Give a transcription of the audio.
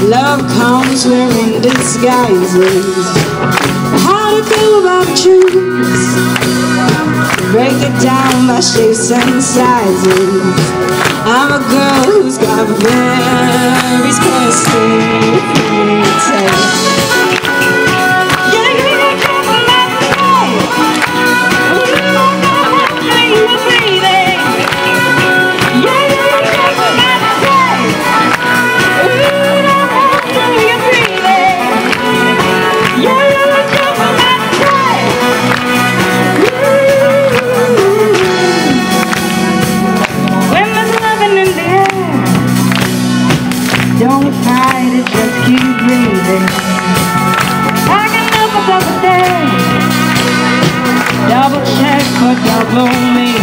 Love comes wearing disguises. How to go about truth? Break it down by shapes and sizes. I'm a girl who's got very specific taste. Don't fight it, just keep breathing. I can never double day. Double check for double me.